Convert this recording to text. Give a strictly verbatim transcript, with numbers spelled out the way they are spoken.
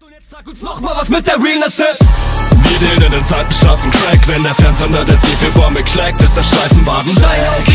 Und jetzt sag uns noch mal, was mit der Realness ist. Wir den in den Seitenstraßen Track, wenn der Fernseher der C vier Bombe schlägt, ist der Streifenwagen weg.